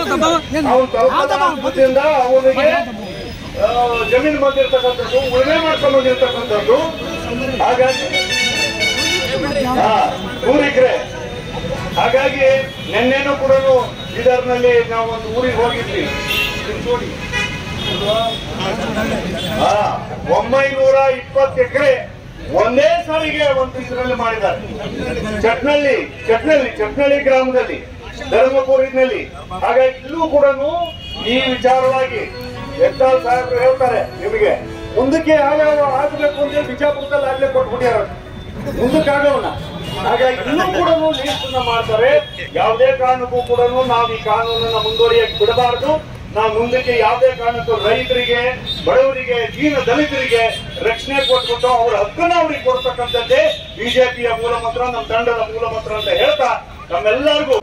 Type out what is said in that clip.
ತಲುಪದಿಂದ ಅವನಿಗೆ ಜಮೀನು ಬಂದಿರ್ತಕ್ಕಂಥದ್ದು, ಉಳುಮೆ ಮಾಡ್ಕೊಂಡು ಬಂದಿರ್ತಕ್ಕಂಥದ್ದು. ಹಾಗಾಗಿ 100 ಎಕರೆ. ಹಾಗಾಗಿ ನಿನ್ನೆನೂ ಕೂಡ ಬೀದರ್ನಲ್ಲಿ ನಾವು ಒಂದು ಊರಿಗೆ ಹೋಗಿದ್ವಿ. 920 ಎಕರೆ ಒಂದೇ ಸಾರಿಗೆ ಒಂದು ಇದರಲ್ಲಿ ಮಾಡಿದ್ದಾರೆ. ಚಟ್ನಳ್ಳಿ ಗ್ರಾಮದಲ್ಲಿ, ಧರ್ಮಪುರಿನಲ್ಲಿ. ಹಾಗಾಗಿ ಇಲ್ಲೂ ಕೂಡ ಈ ವಿಚಾರವಾಗಿ ಯತ್ನಾಳ್ ಸಾಹೇಬರು ಹೇಳ್ತಾರೆ, ನಿಮಗೆ ಮುಂದಕ್ಕೆ ಯಾವ್ಯಾವ ಆಗಬೇಕು ಅಂತ ಬಿಜಾಪುರದಲ್ಲಿ ಆಗ್ಲೇ ಕೊಟ್ಬಿಟ್ಟಾರ, ಮುಂದಕ್ಕೆ ಆಗೋಣ. ಹಾಗಾಗಿ ಇನ್ನೂ ಕೂಡ ಲೀಸ್ಟ್ ಮಾಡ್ತಾರೆ. ಯಾವುದೇ ಕಾರಣಕ್ಕೂ ಕೂಡ ನಾವು ಈ ಕಾನೂನನ್ನ ಮುಂದುವರಿಯಕ್ಕೆ ಬಿಡಬಾರದು. ನಾವು ಮುಂದಕ್ಕೆ ಯಾವುದೇ ಕಾರಣಕ್ಕೂ ರೈತರಿಗೆ, ಬಡವರಿಗೆ, ದೀನ ದಲಿತರಿಗೆ ರಕ್ಷಣೆ ಕೊಟ್ಬಿಟ್ಟು ಅವ್ರ ಹಕ್ಕನ್ನ ಅವ್ರಿಗೆ ಕೊಡ್ತಕ್ಕಂಥದ್ದೇ ಬಿಜೆಪಿಯ ಮೂಲ ಮಂತ್ರ, ನಮ್ಮ ತಂಡದ ಮೂಲ ಮಂತ್ರ ಅಂತ ಹೇಳ್ತಾ ನಮ್ಮೆಲ್ಲರಿಗೂ